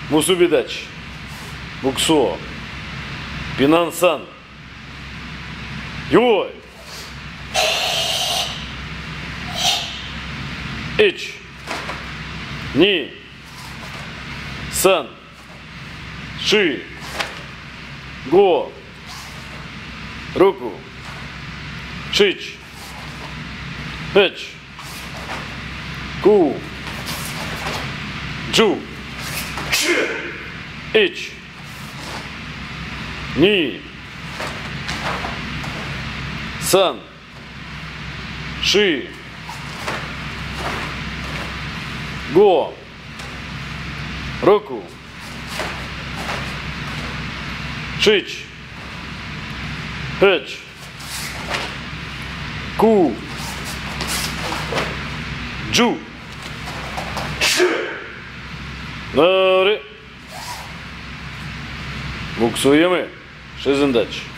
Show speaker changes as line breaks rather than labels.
Musubidachi, Bukso, Pinansan, Yoi, Ich, Ni, San, Shi, Go, Ruku, Shich, Hech, Ku, Ju, Ich, Ni, San, Shi, Go, Roku, Shich, Hech, Ku, Ju, Nare, Buksujemy, 6 задач.